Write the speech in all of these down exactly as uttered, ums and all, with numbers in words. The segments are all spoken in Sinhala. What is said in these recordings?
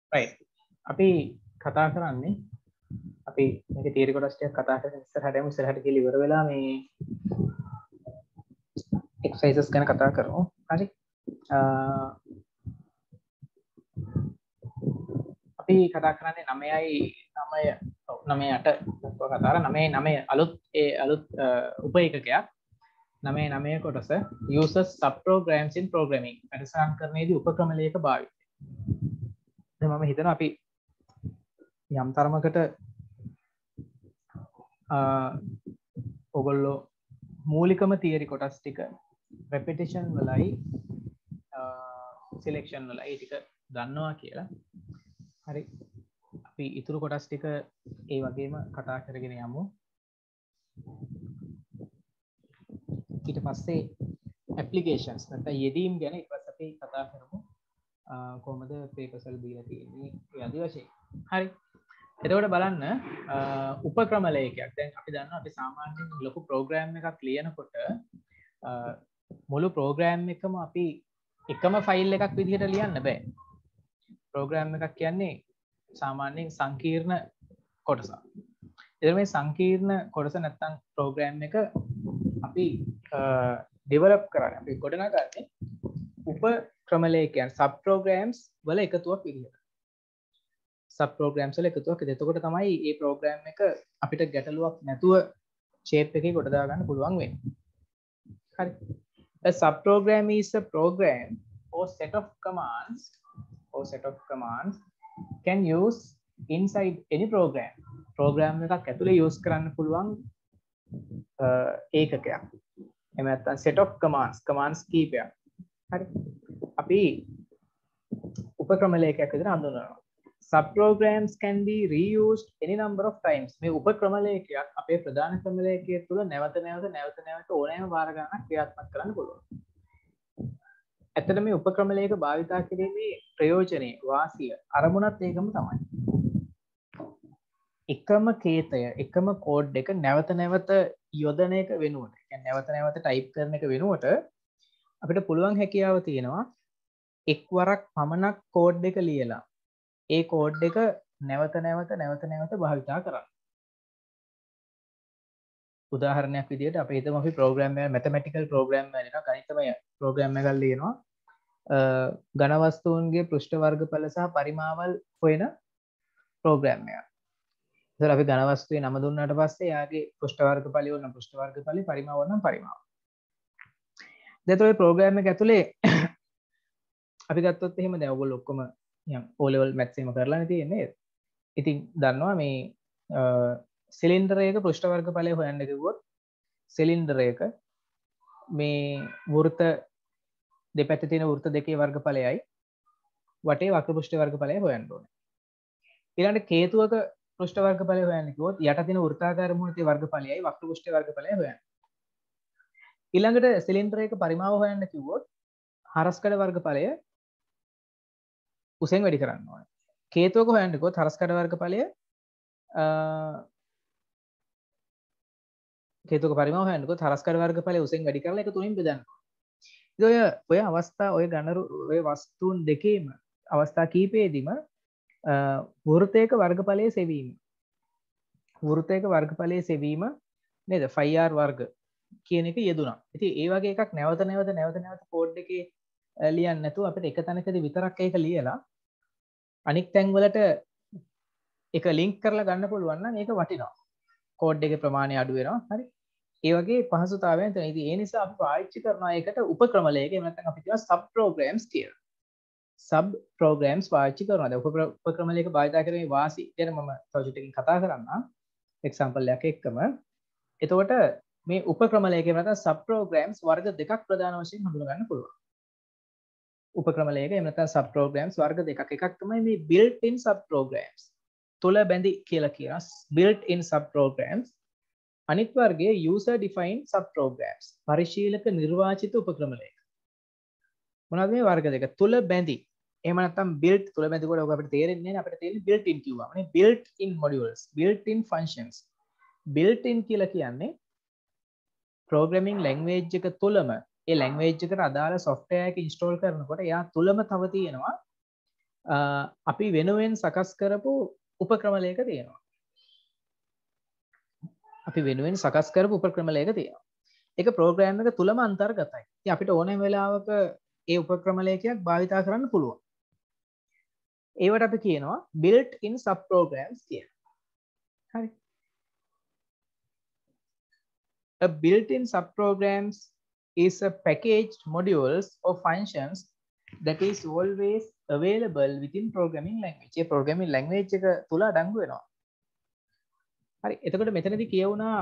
right අපි කතා කරන්නේ අපි මේක තියරි කොටස් ටිකක් කතා කරගෙන ඉස්සරහට යමු ඉස්සරහට කියලා ඉවර වෙලා මේ exercises ගැන කතා කරමු හරි අපි කතා කරන්නේ නවයයි නවය ඔව් නවය අට දක්වා කතා කරා නවය නවය අලුත් ඒ අලුත් උප ඒකකයක් නවය නවය කොටස uses subprograms in programming වැඩසටහන් කරන්නේදී උපක්‍රම ලේඛ භාවිතය. දැන් මම හිතනවා අපි යම් තරමකට අ ඔයගොල්ලෝ මූලිකම තියරි කොටස් ටික repetition වලයි selection වලයි ටික දන්නවා කියලා. හරි අපි ඊතුරු කොටස් ටික ඒ වගේම කතා කරගෙන යමු. ඊට පස්සේ applications නැත්නම් යෙදීම් ගැන ඊට පස්සේ අපි කතා කරමු. කොහොමද පේපර්සල් දීලා තියෙන්නේ ඒ ආදි වශයෙන්. හරි. එතකොට බලන්න උපක්‍රම ලේඛයක්. දැන් අපි දන්නවා අපි සාමාන්‍යයෙන් ලොකු ප්‍රෝග්‍රෑම් එකක් ලියනකොට මුළු ප්‍රෝග්‍රෑම් එකම අපි එකම ෆයිල් එකක් විදිහට ලියන්න බෑ. ප්‍රෝග්‍රෑම් එකක් කියන්නේ සාමාන්‍යයෙන් සංකීර්ණ කොටසක්. එතකොට මේ සංකීර්ණ කොටස නැත්තම් ප්‍රෝග්‍රෑම් එක අපි ඩෙවලොප් කරන්නේ අපි ගොඩනගන්නේ උපක්‍රම ලේඛයන් සබ් ප්‍රෝග්‍රෑම්ස් වල එකතුවක් විදිහට. සබ් ප්‍රෝග්‍රෑම්ස් වල එකතුවක්. එතකොට තමයි මේ ප්‍රෝග්‍රෑම් එක අපිට ගැටලුවක් නැතුව ෂේප් එකේ කොට දා ගන්න පුළුවන් වෙන්නේ. හරි. A subprogram is a program or set of commands or set of commands can use inside any program. program එකක් ඇතුලේ use කරන්න පුළුවන් ඒකකයක්. එහෙම නැත්නම් set of commands commands කීපයක්. හරි. අපි උපක්‍රම ලේඛයක් විදිහට හඳුන්වනවා. Subprograms can be reused any number of times. මේ උපක්‍රම ලේඛයක් අපේ ප්‍රධාන ක්‍රම ලේඛය තුළ නැවත නැවත නැවත නැවත ඕනෑම වාර ගණනක් ක්‍රියාත්මක කරන්න පුළුවන්. ඇත්තට මේ උපක්‍රම ලේඛ භාවිතා කිරීමේ ප්‍රයෝජනේ වාසිය අරමුණත් ඒකම තමයි. එකම කේතය එකම කෝඩ් එක නැවත නැවත යොදන එක වෙනුවට කියන්නේ නැවත නැවත ටයිප් කරන එක වෙනුවට අපිට පුළුවන් හැකියාව තියෙනවා එක්වරක් පමණක් කෝඩ් එක ලියලා ඒ කෝඩ් එක නැවත නැවත නැවත නැවත භාවිතා කරන්න. උදාහරණයක් විදිහට අපි හිතමු අපි ප්‍රෝග්‍රෑම් එක මැතමැටිකල් ප්‍රෝග්‍රෑම් එකක් ලියනවා ගණිතමය ප්‍රෝග්‍රෑම් එකක් ලියනවා ඝන වස්තුන්ගේ පෘෂ්ඨ වර්ගඵල සහ පරිමාවල් හොයන ප්‍රෝග්‍රෑම් එකක්. ඉතින් අපි ඝන වස්තුවේ නම දුන්නාට පස්සේ යාගේ පෘෂ්ඨ වර්ගඵලය වුණ පෘෂ්ඨ වර්ගඵලය පරිමාව වුණ පරිමාව. දැන් ඔය ප්‍රෝග්‍රෑම් එක ඇතුලේ අපි ගත්තොත් එහෙම දැන් ඔයගොල්ලෝ ඔක්කොම යම් O level maths එහෙම කරලානේ තියෙන්නේ නේද? ඉතින් දන්නවා මේ සිලින්ඩර් එක පෘෂ්ඨ වර්ගඵලය හොයන්න කිව්වොත් සිලින්ඩර් එක මේ වෘත්ත දෙපැත්තේ තියෙන වෘත්ත දෙකේ වර්ගඵලයයි වටේ වක්‍ර පෘෂ්ඨ වර්ගඵලය හොයන්න ඕනේ. ඊළඟට කේතුවක පෘෂ්ඨ වර්ගඵලය හොයන්න කිව්වොත් යට තියෙන වෘත්තාකාර මුහුණේ වර්ගඵලයයි වක්‍ර පෘෂ්ඨ වර්ගඵලය හොයන්න. ඊළඟට සිලින්ඩර් එක පරිමාව හොයන්න කිව්වොත් හරස්කඩ වර්ගඵලය උසෙන් වැඩි කරන්න ඕනේ. කේතුවක හොයන්න කිව්වොත් හරස්කඩ වර්ගඵලය කේතුක පරිමාව හොයන්න කිව්වොත් හරස්කඩ වර්ගඵලය උසෙන් වැඩි කරලා ඒක තුනින් බෙදන්න ඕනේ. ඉතින් ඔය ඔය අවස්ථා ඔය ඝන ඔය වස්තුන් දෙකේම අවස්ථා කීපෙදීම වෘත්තයක වර්ගඵලයේ සෙවීම වෘත්තයක වර්ගඵලයේ සෙවීම නේද ෆයි ආර් වර්ග කියන එක යෙදුණා. ඉතින් ඒ වගේ එකක් නැවත නැවත නැවත නැවත කෝඩ් එකේ ලියන්න නැතුව අපිට එක තැනකදී විතරක් ඒක ලියලා අනික් තැන් වලට ඒක ලින්ක් කරලා ගන්න පුළුවන් නම් ඒක වටිනවා. කෝඩ් එකේ ප්‍රමාණය අඩු වෙනවා. හරි. ඒ වගේ පහසුතාවයන් තියෙනවා. ඉතින් ඒ නිසා අපි පාවිච්චි කරනවා ඒකට උපක්‍රම ලේඛ එහෙම නැත්නම් අපි කියනවා සබ් ප්‍රෝග්‍රෑම්ස් කියලා. සබ් ප්‍රෝග්‍රෑම්ස් පාවිච්චි කරනවා. දැන් උපක්‍රම ලේඛ භාවිත කිරීමේ වාසි ගැන මම තව චුට්ටකින් කතා කරන්නම්. එක්සැම්පල් එකක් එක්කම. එතකොට මේ උපක්‍රම ලේඛ එහෙම නැත්නම් සබ් ප්‍රෝග්‍රෑම්ස් වර්ග දෙකක් ප්‍රධාන වශයෙන් හඳුනා ගන්න පුළුවන්. උපක්‍රම ලේඛ එහෙම නැත්නම් සබ් ප්‍රෝග්‍රෑම්ස් වර්ග දෙකක්. එකක් තමයි මේ built in sub programs. තුල බැඳි කියලා කියනවා. built in sub programs. අනිත් වර්ගයේ user defined sub programs. පරිශීලක නිර්වාචිත උපක්‍රම ලේඛ. මොනවද මේ වර්ග දෙක? තුල බැඳි. එහෙම නැත්නම් built තුල බැඳි කොට ඔක අපිට තේරෙන්නේ නැහැ. අපිට තේරෙන්නේ built in කිව්වම නේ. built in modules, built in functions. built in කියලා කියන්නේ programming language එක තුලම ඒ language එකට අදාළ software එක install කරනකොට එයා තුලම තව තියෙනවා අපි වෙනුවෙන් සකස් කරපු උපක්‍රමලයක තියෙනවා. අපි වෙනුවෙන් සකස් කරපු උපක්‍රමලයක තියෙනවා. ඒක ප්‍රෝග්‍රෑම් එක තුලම අන්තර්ගතයි. ඉතින් අපිට ඕනෑම වෙලාවක ඒ උපක්‍රමලයකයක් භාවිතා කරන්න පුළුවන්. ඒවට අපි කියනවා built in sub programs කියලා. හරි. A built-in subprograms is a packaged modules or functions that is always available within programming language. A programming language එක තුල අඩංගු වෙනවා. හරි. එතකොට මෙතනදී කියවුණා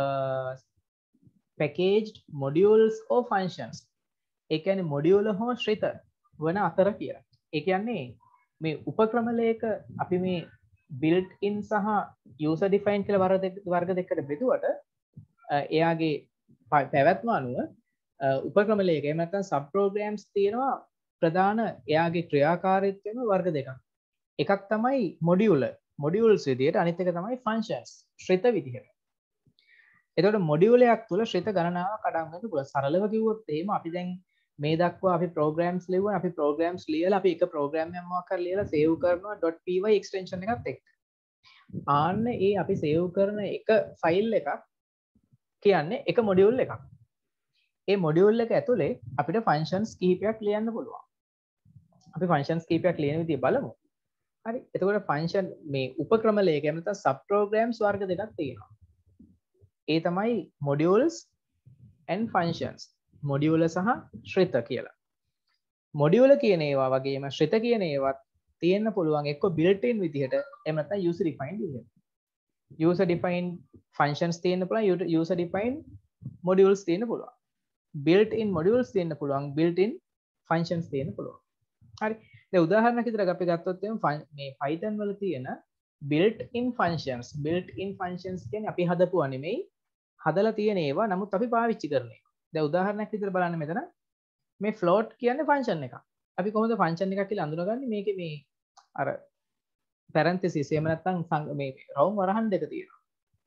packaged modules or functions. ඒ කියන්නේ module හෝ ශ්‍රිත වන අතර කියලා. ඒ කියන්නේ මේ උපක්‍රමලයක අපි මේ built in සහ user defined කියලා වර්ග දෙකකට බෙදුවට එයාගේ පැවැත්ම අනුව උපක්‍රමලයක එහෙම නැත්නම් සබ් ප්‍රෝග්‍රෑම්ස් තියෙනවා ප්‍රධාන එයාගේ ක්‍රියාකාරීත්වයම වර්ග දෙකක්. එකක් තමයි මොඩියුලර් මොඩියුල්ස් විදියට, අනිත් එක තමයි ෆන්ක්ෂන්ස් ශ්‍රිත විදියට. එතකොට මොඩියුල් එකක් තුල ශ්‍රිත ගණනාවක් අඩංගු වෙන්න පුළුවන්. සරලව කිව්වොත් එහෙම අපි දැන් මේ දක්වා අපි ප්‍රෝග්‍රෑම්ස් ලියුවා. අපි ප්‍රෝග්‍රෑම්ස් ලියලා අපි එක ප්‍රෝග්‍රෑම් එකක් මොකක් හරි ලියලා සේව් කරනවා .py එක්ස්ටෙන්ෂන් එකත් එක්ක. ආන්න ඒ අපි සේව් කරන එක ෆයිල් එකක් කියන්නේ එක මොඩියුල් එකක්. ඒ මොඩියුල් එක ඇතුලේ අපිට ෆන්ක්ෂන්ස් කිහිපයක් ලියන්න පුළුවන්. අපි ෆන්ක්ෂන්ස් කිහිපයක් ලියන විදිය බලමු. හරි. එතකොට ෆන්ක්ෂන් මේ උපක්‍රමලයක එහෙම නැත්නම් සබ් ප්‍රෝග්‍රෑම්ස් වර්ග දෙකක් තියෙනවා. ඒ තමයි modules and functions. මොඩියුල සහ ශ්‍රිත කියලා. මොඩියුල කියන ඒවා වගේම ශ්‍රිත කියන ඒවත් තියෙන්න පුළුවන් එක්ක built in විදිහට එහෙම නැත්නම් user defined විදිහට. user defined functions තියෙන්න පුළුවන්, user defined modules තියෙන්න පුළුවන්. built in modules තියෙන්න පුළුවන්, built in functions තියෙන්න පුළුවන්. හරි. දැන් උදාහරණයක් විදිහට අපි ගත්තොත් එම් මේ Python වල තියෙන built in functions, built in functions කියන්නේ අපි හදපුවා නෙමෙයි, හදලා තියෙන ඒවා නමුත් අපි පාවිච්චි කරන ඒවා. දැන් උදාහරණයක් විදිහට බලන්න මෙතන මේ float කියන්නේ function එකක්. අපි කොහොමද function එකක් කියලා අඳුනගන්නේ? මේකේ මේ අර parenthesis එහෙම නැත්නම් මේ round වරහන් දෙක තියෙනවා.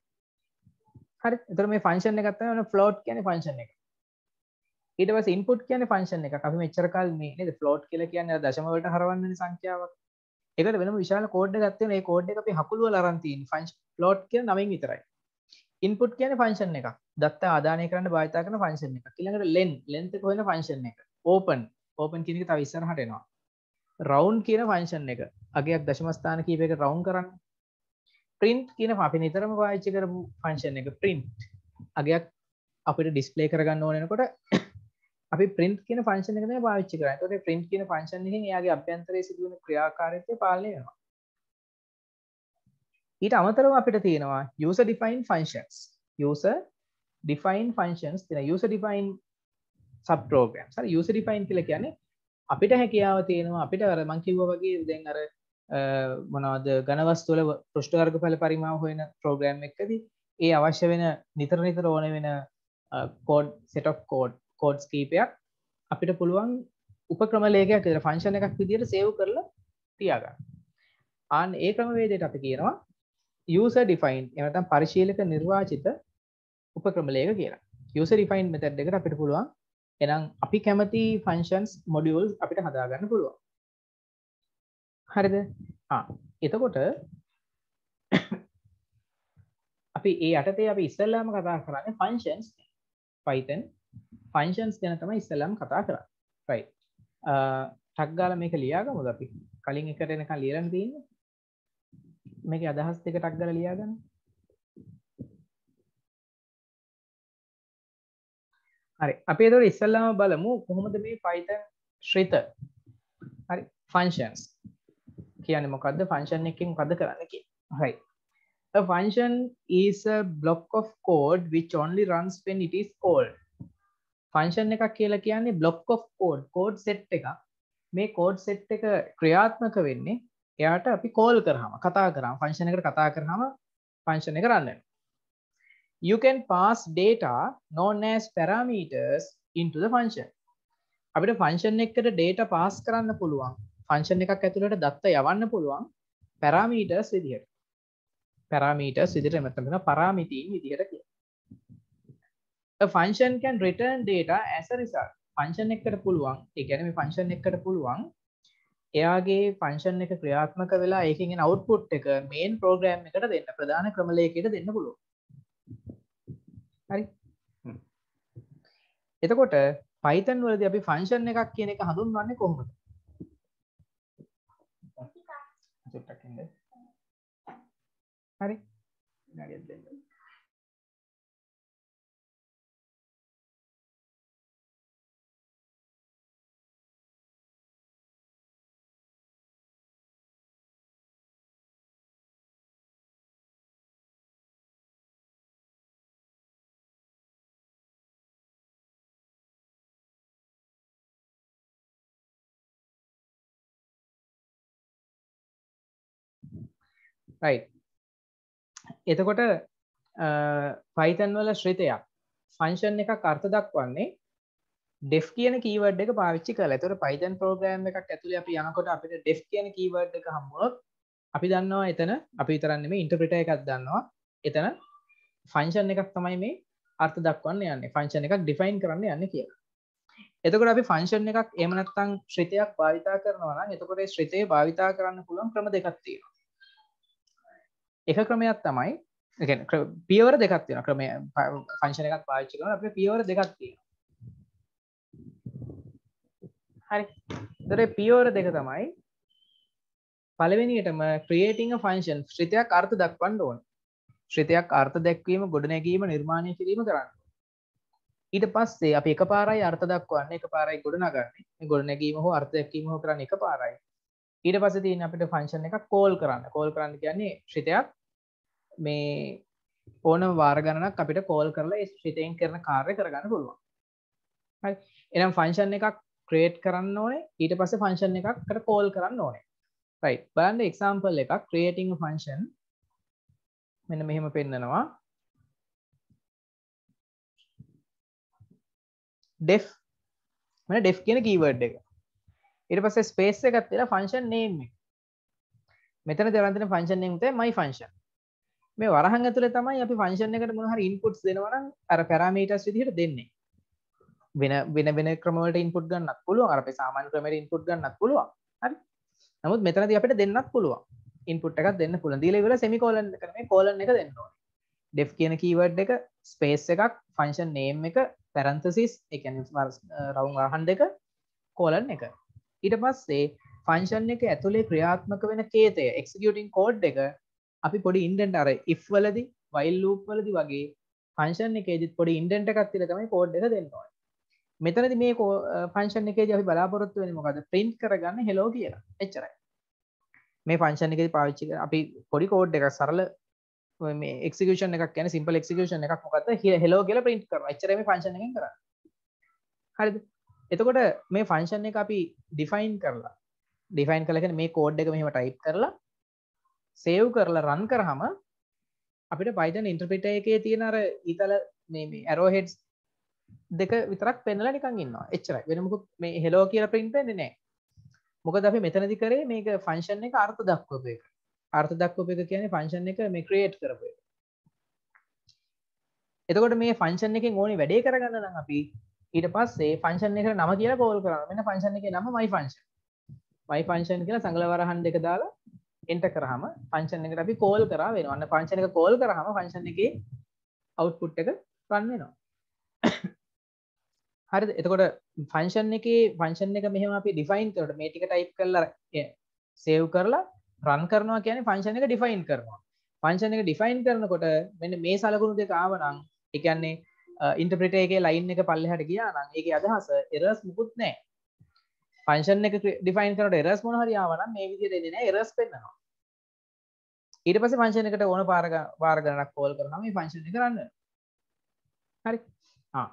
හරි. එතකොට මේ function එකක් තමයි float කියන්නේ function එක. ඊට පස්සේ input කියන්නේ function එකක්. අපි මෙච්චර කාල මේ නේද float කියලා කියන්නේ අර දශම වලට හරවන්නේ සංඛ්‍යාවක්. ඒකට වෙනම විශාල කෝඩ් එකක් තියෙනවා. ඒ කෝඩ් එක අපි හකුළු වල අරන් තියෙන function float කියන නමෙන් විතරයි. input කියන්නේ function එකක්. දත්ත ආදානය කරන්න භාවිතා කරන function එකක්. ඊළඟට len length එක හොයන function එක. open open කියන එක තව ඉස්සරහට එනවා. round කියන function එක. අගයක් දශම ස්ථාන කීපයකට round කරන්න. print කියන අපි නිතරම පාවිච්චි කරපු function එක print. අගයක් අපිට display කරගන්න ඕන වෙනකොට අපි print කියන function එක තමයි පාවිච්චි කරන්නේ. ඒතකොට print කියන function එකෙන් එයාගේ අභ්‍යන්තරයේ සිදුවෙන ක්‍රියාකාරීත්වය පාලනය වෙනවා. ඊට අමතරව අපිට තියෙනවා user defined functions. user defined functions තියෙනවා. user defined sub programs. හරි user defined කියලා කියන්නේ අපිට හැකියාව තියෙනවා අපිට අර මම කිව්වා වගේ දැන් අර මොනවද ඝන වස්තු වල පෘෂ්ඨ වර්ගඵල පරිමාව හොයන ප්‍රෝග්‍රෑම් එකකදී ඒ අවශ්‍ය වෙන නිතර නිතර ඕන වෙන code set of code codes කීපයක් අපිට පුළුවන් උපක්‍රමලයකයක් විදිහට ෆන්ක්ෂන් එකක් විදිහට සේව් කරලා තියාගන්න. ආන් ඒ ක්‍රමවේදයට අපි කියනවා user defined එහෙම නැත්නම් පරිශීලක නිර්වාචිත උපක්‍රමලයක කියලා. user defined method එකට අපිට පුළුවන් එහෙනම් අපි කැමති functions modules අපිට හදාගන්න පුළුවන්. හරිද? ආ එතකොට අපි ඒ යටතේ අපි ඉස්සෙල්ලාම කතා කරන්නේ functions Python functions ගැන තමයි ඉස්සෙල්ලාම කතා කරන්නේ. right. අ ටක් ගාලා මේක ලියාගමුද අපි? කලින් එකට එනකන් ලියලා තියෙන්නේ. මේකේ අදහස් දෙක ටක් ගාලා ලියාගන්න. හරි. අපි ඒතකොට ඉස්සෙල්ලාම බලමු කොහොමද මේ Python ශ්‍රිත. හරි. functions කියන්නේ මොකද්ද? function එකකින් මොකද්ද කරන්නේ කියලා. right. A function is a block of code which only runs when it is called. function එකක් කියලා කියන්නේ block of code, code set එකක්. මේ code set එක ක්‍රියාත්මක වෙන්නේ එයාට අපි call කරාම, කතා කරාම, function එකට කතා කරාම function එක run වෙනවා. You can pass data known as parameters into the function. අපිට function එකකට data pass කරන්න පුළුවන්. function එකක් ඇතුළට දත්ත යවන්න පුළුවන් parameters විදිහට. parameters විදිහට නැත්නම් වෙන පාරාමිතීන් විදිහට කියනවා. A function can return data as a result. function එකකට පුළුවන්, ඒ කියන්නේ මේ function එකකට පුළුවන් එයාගේ ෆන්ක්ෂන් එක ක්‍රියාත්මක වෙලා ඒකෙන් එන අවුට්පුට් එක මේන් ප්‍රෝග්‍රෑම් එකට දෙන්න ප්‍රධාන ක්‍රමලයකයට දෙන්න පුළුවන්. හරි. එතකොට Python වලදී අපි ෆන්ක්ෂන් එකක් කියන එක හඳුන්වන්නේ කොහොමද? චුට්ටක් ඉන්න. හරි. විනාඩියක් දෙන්න. right. එතකොට Python වල ශ්‍රිතයක් ෆන්ක්ෂන් එකක් අර්ථ දක්වන්නේ def කියන කීවර්ඩ් එක පාවිච්චි කරලා. එතකොට Python ප්‍රෝග්‍රෑම් එකක් ඇතුලේ අපි යනකොට අපිට def කියන කීවර්ඩ් එක හම්බුනොත් අපි දන්නවා එතන අපි විතරක් නෙමෙයි ඉන්ටර්ප්‍රිටර් එකක් දන්නවා. එතන ෆන්ක්ෂන් එකක් තමයි මේ අර්ථ දක්වන්න යන්නේ. ෆන්ක්ෂන් එකක් ඩිෆයින් කරන්න යන්නේ කියලා. එතකොට අපි ෆන්ක්ෂන් එකක් එහෙම නැත්නම් ශ්‍රිතයක් භාවිතා කරනවා නම් එතකොට ඒ ශ්‍රිතේ භාවිතා කරන්න පුළුවන් ක්‍රම දෙකක් තියෙනවා. එක ක්‍රමයක් තමයි ඒ කියන්නේ පියවර දෙකක් තියෙනවා. ක්‍රමය ෆන්ක්ෂන් එකක් පාවිච්චි කරනවා අපිට පියවර දෙකක් තියෙනවා. හරි. ඒතර පියවර දෙක තමයි පළවෙනියටම creating a function ශ්‍රිතයක් අර්ථ දක්වන්න ඕන. ශ්‍රිතයක් අර්ථ දැක්වීම, ගොඩනැගීම, නිර්මාණය කිරීම කරන්න. ඊට පස්සේ අපි එකපාරයි අර්ථ දක්වන්නේ, එකපාරයි ගොඩනගන්නේ. මේ ගොඩනැගීම හෝ අර්ථ දැක්වීම හෝ කරන්නේ එකපාරයි. ඊට පස්සේ තියෙන අපිට ෆන්ක්ෂන් එකක් කෝල් කරන්න. කෝල් කරන්න කියන්නේ ශ්‍රිතයක් මේ ඕනම වාර ගණනක් අපිට කෝල් කරලා ඒ ශ්‍රිතයෙන් කරන කාර්ය කරගන්න පුළුවන්. හරි. එහෙනම් ෆන්ක්ෂන් එකක් ක්‍රියේට් කරන්න ඕනේ. ඊට පස්සේ ෆන්ක්ෂන් එකකට කෝල් කරන්න ඕනේ. right. බලන්න එක්සැම්පල් එකක් creating a function මෙන්න මෙහෙම පෙන්නනවා. def මෙන්න def කියන keyword එක. ඊට පස්සේ space එකක් තියලා function name එක. මෙතන දාලා තියෙන function name තමයි my function. මේ වරහන් ඇතුලේ තමයි අපි function එකට මොන හරි inputs දෙනවා නම් අර parameters විදිහට දෙන්නේ. වෙන වෙන වෙන ක්‍රම වලට input ගන්නත් පුළුවන්. අර අපේ සාමාන්‍ය ක්‍රමයට input ගන්නත් පුළුවන්. හරි. නමුත් මෙතනදී අපිට දෙන්නත් පුළුවන්. input එකක් දෙන්න පුළුවන්. දීලා ඉවර semicolon එක නෙමෙයි colon එක දෙන්න ඕනේ. def කියන keyword එක, space එකක්, function name එක, parenthesis ඒ කියන්නේ round වරහන් දෙක, colon එක. ඊට පස්සේ function එක ඇතුලේ ක්‍රියාත්මක වෙන කේතය executing code එක අපි පොඩි indent අර if වලදී while loop වලදී වගේ function එකේදීත් පොඩි indent එකක් තියලා තමයි code එක දෙන්න ඕනේ. මෙතනදී මේ function එකේදී අපි බලාපොරොත්තු වෙන්නේ මොකද්ද? print කරගන්න hello කියලා. එච්චරයි. මේ function එකේදී පාවිච්චි කරන අපි පොඩි code එකක් සරල මේ execution එකක් කියන්නේ simple execution එකක් මොකද්ද? hello කියලා print කරනවා. එච්චරයි මේ function එකෙන් කරන්නේ. හරිද? එතකොට මේ function එක අපි define කරලා define කළා කියන්නේ මේ code එක මෙහෙම type කරලා save කරලා run කරාම අපිට Python interpreter එකේ තියෙන අර ඊතල මේ මේ arrow heads දෙක විතරක් පෙන්නලා නිකන් ඉන්නවා. එච්චරයි. වෙන මොකුත් මේ hello කියලා print වෙන්නේ නැහැ. මොකද අපි මෙතනදී කරේ මේක function එක අර්ථ දක්වපු එක. අර්ථ දක්වපු එක කියන්නේ function එක මේ create කරපු එක. එතකොට මේ function එකෙන් ඕනේ වැඩේ කරගන්න නම් අපි ඊට පස්සේ function එකට නම කියලා call කරනවා. මෙන්න function එකේ නම my function. my function කියලා සංගල වරහන් දෙක දාලා enter කරාම function එකට අපි call කරා වෙනවා. අන්න function එක call කරාම function එකේ output එක run වෙනවා. හරිද? එතකොට function එකේ function එක මෙහෙම අපි define කරලා මේ ටික type කරලා save කරලා run කරනවා කියන්නේ function එක define කරනවා. function එක define කරනකොට මෙන්න මේ සලකුණු දෙක ආවනම් ඒ කියන්නේ interpreter එකේ line එක පල්ලෙහාට ගියා නම් ඒකේ අදහස errors මුකුත් නැහැ. function එක define කරනකොට errors මොන හරි ආවනම් මේ විදිහට එන්නේ නැහැ, errors පෙන්නනවා. ඊට පස්සේ function එකට ඕන පාර වාර ගණනක් call කරනවා මේ function එක run වෙනවා. හරි? ආ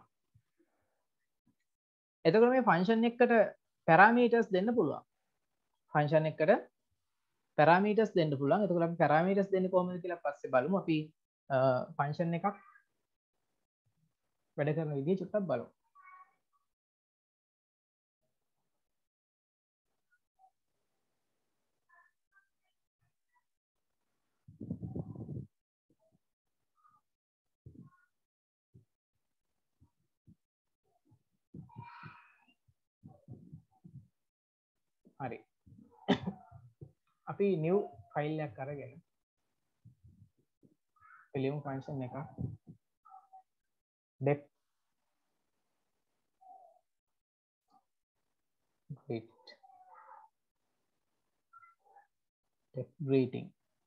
එතකොට මේ function එකට parameters දෙන්න පුළුවන්. function එකට parameters දෙන්න පුළුවන්. එතකොට අපි parameters දෙන්නේ කොහොමද කියලා පස්සේ බලමු. අපි function එකක් වැඩ කරන විදිහ චුට්ටක් බලමු. හරි. අපි new file එකක් අරගෙන ලියමු function එකක් def greet def greeting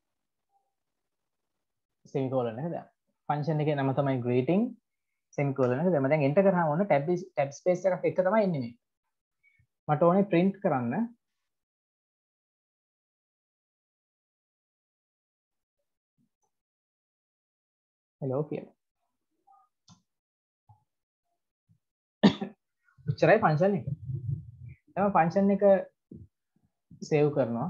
semicolon එක දාන්න. function එකේ නම තමයි greeting semicolon එක දැම්ම. දැන් enter කරාම ඕන tab tab space එකක් එක තමයි එන්නේ මේ. මට ඕනේ print කරන්න hello කියලා. උච්චරයි function එක. දැන් function එක save කරනවා.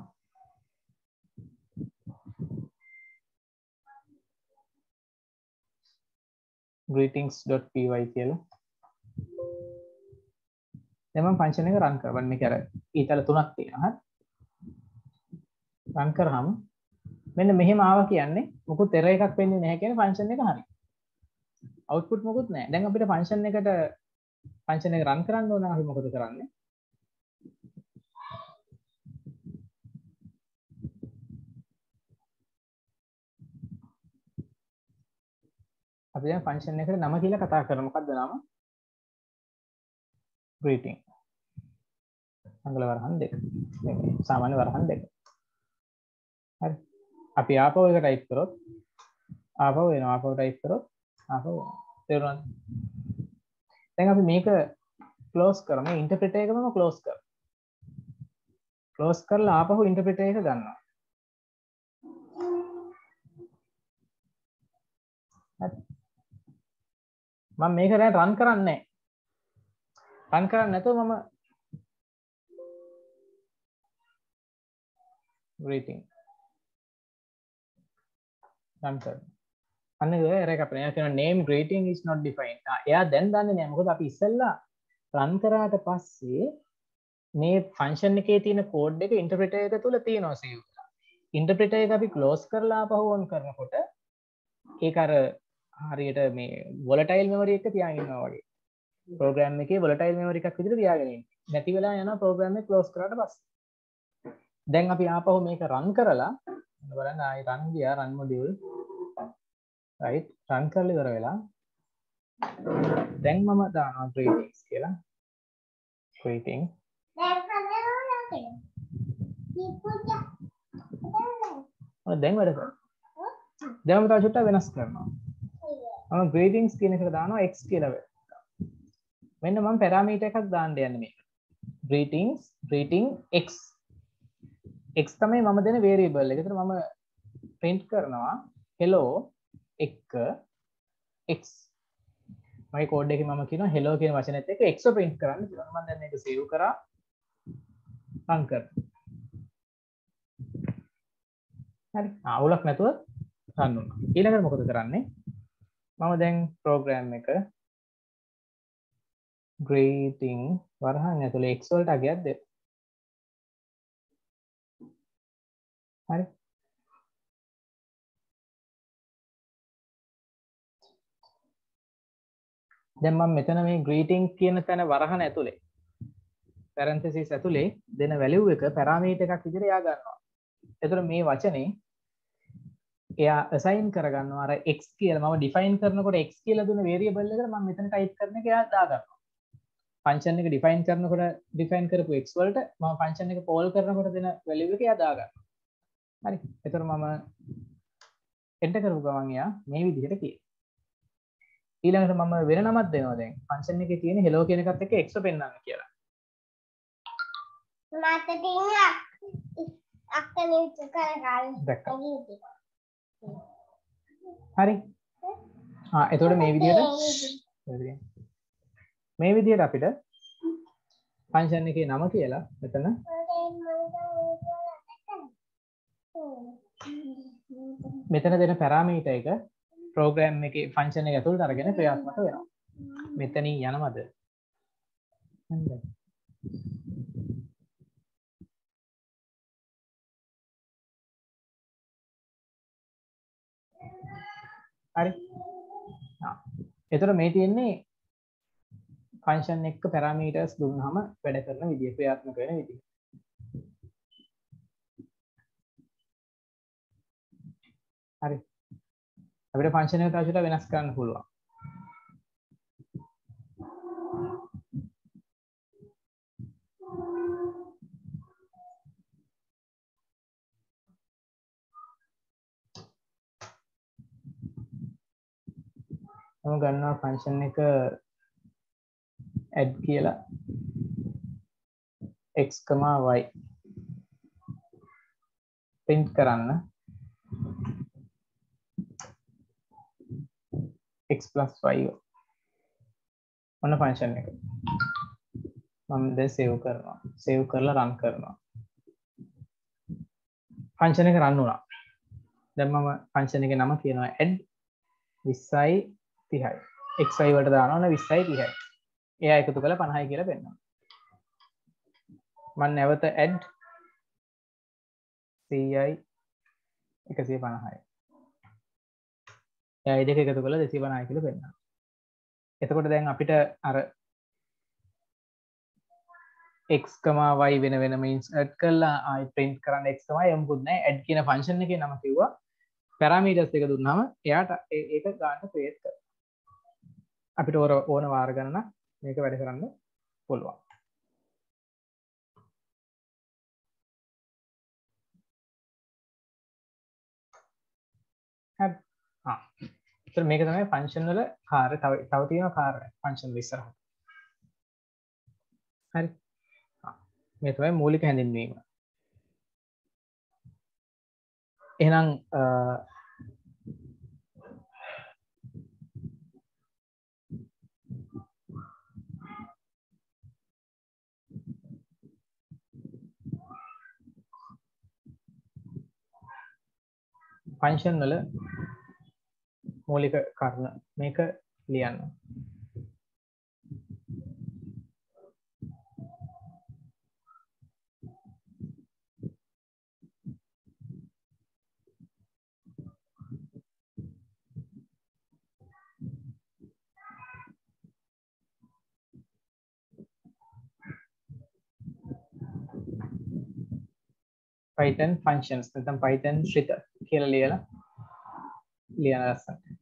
greetings.py කියලා. දැන් මම function එක run කරනවා. මේක අර ඊතල තුනක් තියෙනවා. හරි. run කරාම මෙන්න මෙහෙම ආවා කියන්නේ මොකුත් error එකක් වෙන්නේ නැහැ කියන function එක හරි. output මොකුත් නැහැ. දැන් අපිට function එකට function එක run කරන්න ඕන නම් අපි මොකද කරන්නේ? අපි දැන් function එකට නම කියලා කතා කරමු. මොකක්ද නම? greeting. අංගල වරහන් දෙක. මේ සාමාන්‍ය වරහන් දෙක. හරි. අපි ආපහු එක type කරොත් ආපහු එනවා. ආපහු type කරොත් ආපහු එනවා. තේරුණාද? දැන් අපි මේක close කරමු. මේ interpreter එකම close කරමු. close කරලා ආපහු interpreter එක ගන්නවා. හරි. මම මේක දැන් run කරන්නේ නැහැ. run කරන්නේ නැතුව මම greeting run කරනවා. අන්න ඒ error එකක් අපිට එනවා කියන name greeting is not defined. ආ එයා දැන් දන්නේ නැහැ. මොකද අපි ඉස්සෙල්ලා run කරාට පස්සේ මේ function එකේ තියෙන code එක interpreter එක තුල තියෙනවා save කරලා. interpreter එක අපි close කරලා ආපහු on කරනකොට ඒක අර හරියට මේ volatile memory එක තියාගෙන ඉන්නවා වගේ. program එකේ volatile memory එකක් විදිහට තියාගෙන ඉන්නේ. නැති වෙලා යනවා program එක close කරාට පස්සේ. දැන් අපි ආපහු මේක run කරලා බලන්න ආයි run ගියා run module right run කරලා ඉවර වෙලා දැන් මම දානවා greetings කියලා greeting ඔය දැන් වැඩ කරනවා. දැන් මම තව චුට්ටක් වෙනස් කරනවා. මම greetings කියන එකට දානවා x කියලා වෙයි. මෙන්න මම parameter එකක් දාන්න යන්නේ මේක. greetings greeting x x තමයි මම දෙන variable එක. ඒකට මම print කරනවා hello එක x. මගේ code එකේ මම කියනවා hello කියන වචනේත් එක්ක x print කරන්න කියලා. මම දැන් මේක save කරා run කරනවා. හරි. අවුලක් නැතුව run වුණා. ඊළඟට මොකද කරන්නේ? මම දැන් program එක greeting වරහන් ඇතුලේ x වලට අගයක් දෙන්න. හරි. දැන් මම මෙතන මේ greeting කියන තැන වරහන් ඇතුලේ parenthesis ඇතුලේ දෙන value එක parameter එකක් විදිහට එයා ගන්නවා. එතකොට මේ වචනේ එයා assign කරගන්නවා අර x කියලා මම define කරනකොට x කියලා දුන්න variable එකට මම මෙතන type කරන එක එයා දාගන්නවා. function එක define කරනකොට define කරපු x වලට මම function එක call කරනකොට දෙන value එක එයා දාගන්නවා. හරි. එතකොට මම enter කරපු ගමන් එයා මේ විදිහට කියනවා. ඊළඟට මම වෙන නමක් දෙනවා දැන් function එකේ තියෙන hello කියන එකත් එක්ක x පෙන්නන්න කියලා. මට තියෙන අක්කලිට කරගන්න. හරි. ආ එතකොට මේ විදිහට මේ විදිහට අපිට function එකේ නම කියලා මෙතන මෙතන දෙන parameter එක program එකේ function එක ඇතුළට අරගෙන ක්‍රියාත්මක වෙනවා. මෙතනින් යනවද? හරිද? හරි. ආ. එතකොට මේ තියෙන්නේ function එක parameters දුන්නාම වැඩ කරන විදිය ක්‍රියාත්මක වෙන විදිය. හරි අපිට ෆන්ක්ෂන් එක තවචුට්ටක් වෙනස් කරන්න පුළුවන් මම ගන්නවා ෆන්ක්ෂන් එක add කියලා x, y print කරන්න x plus y ඔන්න ෆන්ක්ෂන් එක මම දැන් save කරනවා save කරලා run කරනවා ෆන්ක්ෂන් එක run වුණා දැන් මම ෆන්ක්ෂන් එකේ නම කියනවා add විස්සයි තිහයි xy වලට දානවා නේ විස්සයි තිහයි එයා එකතු කරලා පනහයි කියලා පෙන්නනවා මම නැවත add සීයයි එකසිය පනහයි එයා ඒ දෙක එකතු කරලා දෙසිය පනහයි කියලා පෙන්නනවා එතකොට දැන් අපිට අර x, y වෙන වෙනම ඉන්සර්ට් කරලා ආයි print කරන්න x, y යමුකුත් නැහැ add කියන ෆන්ක්ෂන් එකේ නම කිව්වා parameters එක දුන්නාම එයාට ඒක ගන්න create කරනවා අපිට ඕන වාර ගණනක් මේක වැඩ කරන්න පුළුවන් හරි ආ ඒතර මේක තමයි ෆන්ක්ෂන් වල කාර්ය තව තව තියෙනවා කාර්ය ෆන්ක්ෂන් වල ඉස්සරහට හරි ආ මේ තමයි මූලික හැඳින්වීම එහෙනම් ෆන්ක්ෂන් වල මූලික කර්ම මේක ලියන්න Python functions නැත්නම් Python ශ්‍රිත කියලා ලියලා ලියන ලස්සනට